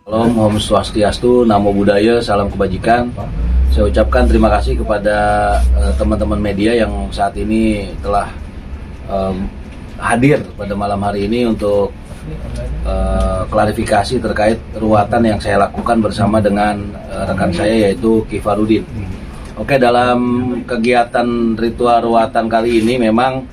Salam, Om Swastiastu, Namo Buddhaya, salam kebajikan. Saya ucapkan terima kasih kepada teman-teman media yang saat ini telah hadir pada malam hari ini untuk klarifikasi terkait ruatan yang saya lakukan bersama dengan rekan saya yaitu Kifarudin. Oke, dalam kegiatan ritual ruatan kali ini memang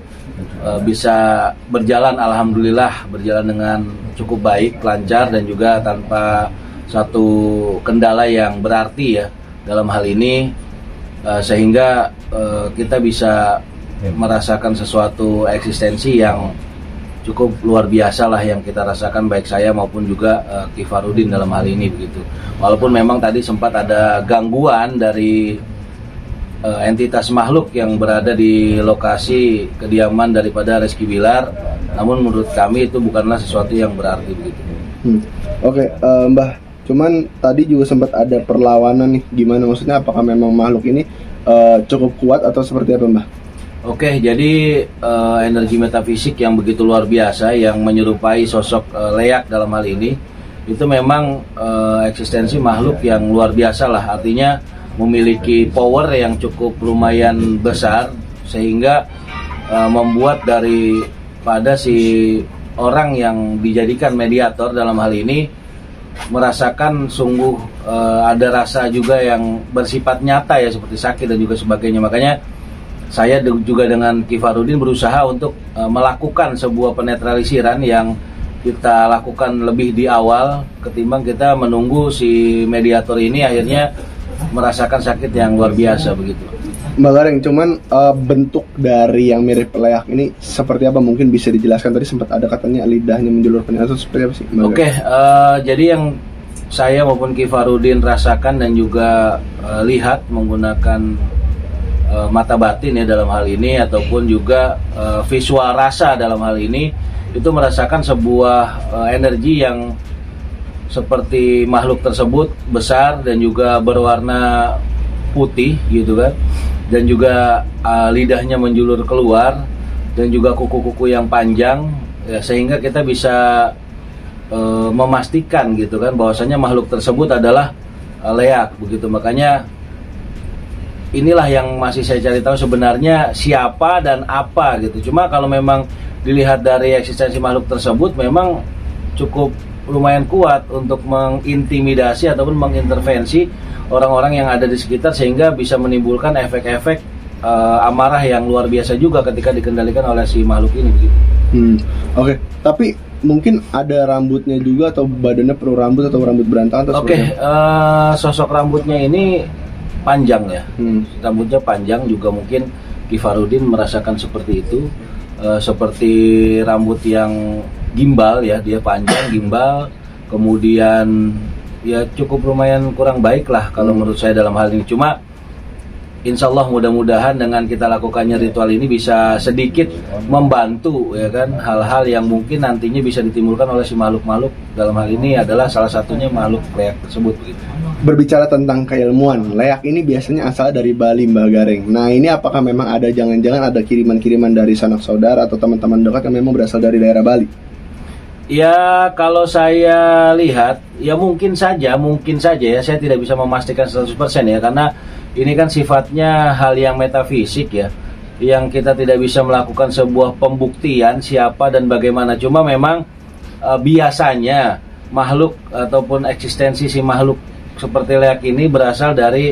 bisa berjalan, alhamdulillah berjalan dengan cukup baik, lancar dan juga tanpa satu kendala yang berarti ya dalam hal ini, sehingga kita bisa merasakan sesuatu eksistensi yang cukup luar biasa lah yang kita rasakan, baik saya maupun juga Kifarudin dalam hal ini begitu. Walaupun memang tadi sempat ada gangguan dari entitas makhluk yang berada di lokasi kediaman daripada Rizky Bilar, namun menurut kami itu bukanlah sesuatu yang berarti begitu. Oke, Mbah, cuman tadi juga sempat ada perlawanan nih, gimana maksudnya, apakah memang makhluk ini cukup kuat atau seperti apa, Mbah? Oke, jadi energi metafisik yang begitu luar biasa yang menyerupai sosok Leak dalam hal ini, itu memang eksistensi makhluk yang luar biasa lah, artinya memiliki power yang cukup lumayan besar sehingga membuat daripada si orang yang dijadikan mediator dalam hal ini merasakan sungguh ada rasa juga yang bersifat nyata ya, seperti sakit dan juga sebagainya. Makanya saya juga dengan Kifarudin berusaha untuk melakukan sebuah penetralisiran yang kita lakukan lebih di awal ketimbang kita menunggu si mediator ini akhirnya merasakan sakit yang luar biasa begitu. Mbak Gareng, cuman bentuk dari yang mirip Leak ini seperti apa, mungkin bisa dijelaskan? Tadi sempat ada katanya lidahnya menjulurkan, atau seperti apa sih, Mbak? Oke, jadi yang saya maupun Kifarudin rasakan dan juga lihat menggunakan mata batin ya dalam hal ini, ataupun juga visual rasa dalam hal ini, itu merasakan sebuah energi yang seperti makhluk tersebut besar dan juga berwarna putih gitu kan, dan juga lidahnya menjulur keluar dan juga kuku-kuku yang panjang ya, sehingga kita bisa memastikan gitu kan bahwasanya makhluk tersebut adalah Leak begitu. Makanya inilah yang masih saya cari tahu sebenarnya siapa dan apa gitu. Cuma kalau memang dilihat dari eksistensi makhluk tersebut memang cukup lumayan kuat untuk mengintimidasi ataupun mengintervensi orang-orang yang ada di sekitar, sehingga bisa menimbulkan efek-efek amarah yang luar biasa juga ketika dikendalikan oleh si makhluk ini begitu. Oke, tapi mungkin ada rambutnya juga atau badannya perlu rambut atau rambut berantakan? Oke, sosok rambutnya ini panjang ya, rambutnya panjang juga, mungkin Kifarudin merasakan seperti itu, seperti rambut yang gimbal ya, dia panjang gimbal, kemudian ya cukup lumayan kurang baik lah kalau menurut saya dalam hal ini. Cuma insya Allah mudah-mudahan dengan kita lakukannya ritual ini bisa sedikit membantu ya kan, hal-hal yang mungkin nantinya bisa ditimbulkan oleh si makhluk-makhluk, dalam hal ini adalah salah satunya makhluk Leak tersebut begitu. Berbicara tentang keilmuan, Leak ini biasanya asal dari Bali, Mbak Gareng. Nah, ini apakah memang ada, jangan-jangan ada kiriman-kiriman dari sanak saudara atau teman-teman dekat yang memang berasal dari daerah Bali? Ya, kalau saya lihat ya mungkin saja ya, saya tidak bisa memastikan 100% ya, karena ini kan sifatnya hal yang metafisik ya, yang kita tidak bisa melakukan sebuah pembuktian siapa dan bagaimana. Cuma memang biasanya makhluk ataupun eksistensi si makhluk seperti Leak ini berasal dari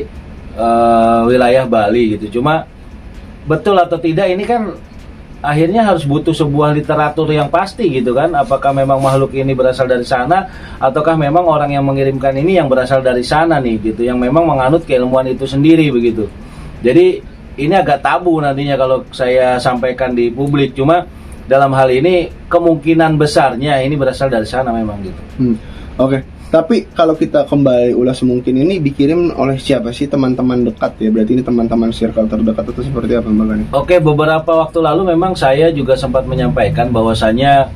wilayah Bali gitu. Cuma betul atau tidak ini kan akhirnya harus butuh sebuah literatur yang pasti gitu kan, apakah memang makhluk ini berasal dari sana ataukah memang orang yang mengirimkan ini yang berasal dari sana nih gitu, yang memang menganut keilmuan itu sendiri begitu. Jadi ini agak tabu nantinya kalau saya sampaikan di publik, cuma dalam hal ini kemungkinan besarnya ini berasal dari sana memang gitu. Oke. Tapi kalau kita kembali ulas, mungkin ini dikirim oleh siapa sih, teman-teman dekat ya? Berarti ini teman-teman circle terdekat atau seperti apa, Mbak Gani? Oke, beberapa waktu lalu memang saya juga sempat menyampaikan bahwasanya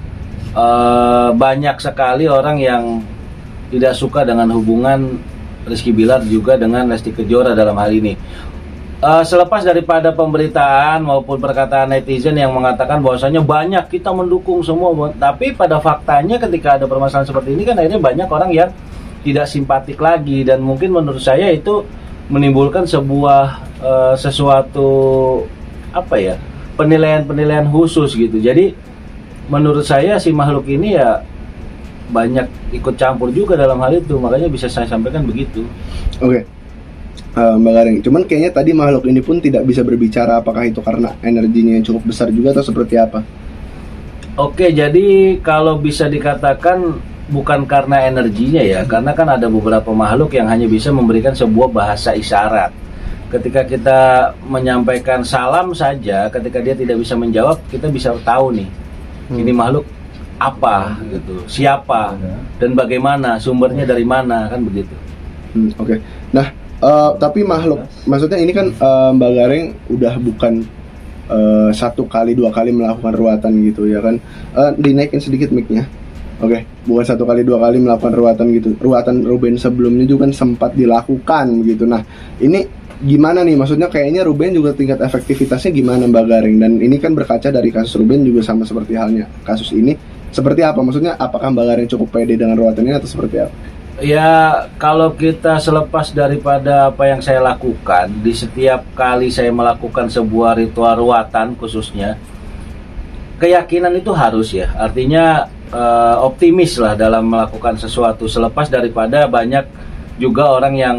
banyak sekali orang yang tidak suka dengan hubungan Rizky Bilar juga dengan Lesti Kejora dalam hal ini. Selepas daripada pemberitaan maupun perkataan netizen yang mengatakan bahwasanya banyak kita mendukung semua, tapi pada faktanya ketika ada permasalahan seperti ini kan akhirnya banyak orang yang tidak simpatik lagi, dan mungkin menurut saya itu menimbulkan sebuah sesuatu apa ya, penilaian khusus gitu. Jadi menurut saya si makhluk ini ya banyak ikut campur juga dalam hal itu, makanya bisa saya sampaikan begitu. Oke. Mbak Garing, cuman kayaknya tadi makhluk ini pun tidak bisa berbicara, apakah itu karena energinya yang cukup besar juga atau seperti apa? Oke, jadi kalau bisa dikatakan bukan karena energinya ya, karena kan ada beberapa makhluk yang hanya bisa memberikan sebuah bahasa isyarat. Ketika kita menyampaikan salam saja, ketika dia tidak bisa menjawab, kita bisa tahu nih, ini makhluk apa gitu, siapa dan bagaimana, sumbernya dari mana, kan begitu. Oke. Nah, tapi makhluk, maksudnya ini kan Mbak Garing udah bukan 1 kali 2 kali melakukan ruatan gitu ya kan? Dinaikin sedikit mic-nya. Oke, bukan 1 kali 2 kali melakukan ruatan gitu. Ruatan Ruben sebelumnya juga kan sempat dilakukan gitu. Nah, ini gimana nih? Maksudnya kayaknya Ruben juga tingkat efektivitasnya gimana Mbak Garing? Dan ini kan berkaca dari kasus Ruben juga sama seperti halnya kasus ini. Seperti apa? Maksudnya apakah Mbak Garing cukup pede dengan ruatan ini atau seperti apa? Ya, kalau kita selepas daripada apa yang saya lakukan, di setiap kali saya melakukan sebuah ritual ruatan khususnya, keyakinan itu harus ya, artinya optimis lah dalam melakukan sesuatu, selepas daripada banyak juga orang yang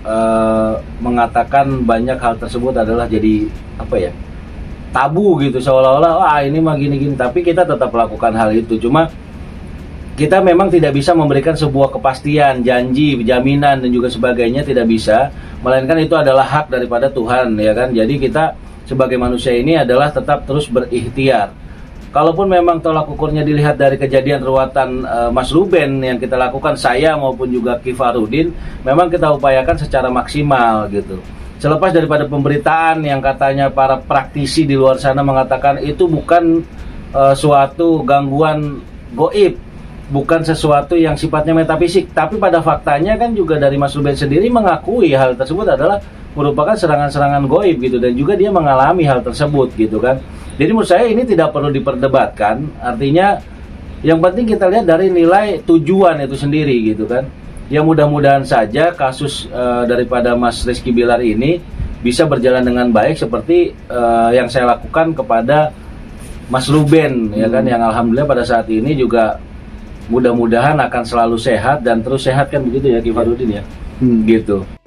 mengatakan banyak hal tersebut adalah jadi apa ya, tabu gitu, seolah-olah wah ini mah gini-gini, tapi kita tetap melakukan hal itu. Cuma kita memang tidak bisa memberikan sebuah kepastian, janji, jaminan dan juga sebagainya, tidak bisa, melainkan itu adalah hak daripada Tuhan ya kan. Jadi kita sebagai manusia ini adalah tetap terus berikhtiar. Kalaupun memang tolak ukurnya dilihat dari kejadian ruatan Mas Ruben yang kita lakukan, saya maupun juga Kifarudin, memang kita upayakan secara maksimal gitu. Selepas daripada pemberitaan yang katanya para praktisi di luar sana mengatakan itu bukan suatu gangguan goib, bukan sesuatu yang sifatnya metafisik, tapi pada faktanya kan juga dari Mas Ruben sendiri mengakui hal tersebut adalah merupakan serangan-serangan goib gitu, dan juga dia mengalami hal tersebut gitu kan. Jadi menurut saya ini tidak perlu diperdebatkan, artinya yang penting kita lihat dari nilai tujuan itu sendiri gitu kan. Ya mudah-mudahan saja kasus daripada Mas Rizky Bilar ini bisa berjalan dengan baik seperti yang saya lakukan kepada Mas Ruben ya kan, yang alhamdulillah pada saat ini juga mudah-mudahan akan selalu sehat dan terus sehat kan begitu ya Kifarudin ya. Gitu.